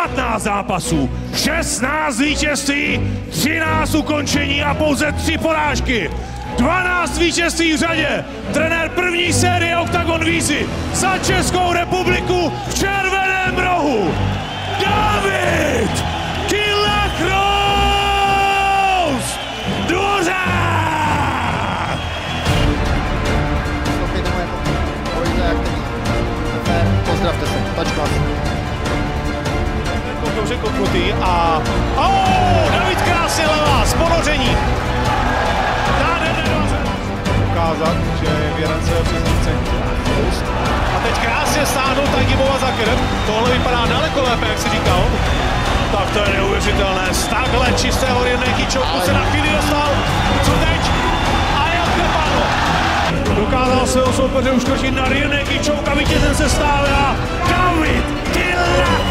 15 zápasů, 16 vítězství, 13 ukončení a pouze 3 porážky. 12 vítězství v řadě. Trenér první série Octagon Výzy za Českou republiku v červeném rohu. David Kylla-Chrous Dvořák! Pozdravte se, tačka. Dobře kopnutý a... David krásně levá z ponoření. Ukázat, že je věren své příznivce. A teď krásně stáhnul Tagibova za krb. Tohle vypadá daleko lépe, jak si říkal. Tak to je neuvěřitelné. Z takhle čistého rear choke se na chvíli dostal. Co teď? A jak dopadlo? Dokázal svého soupeře uškrtit na rear choke a vítězem se stává David Kylla-Chrous!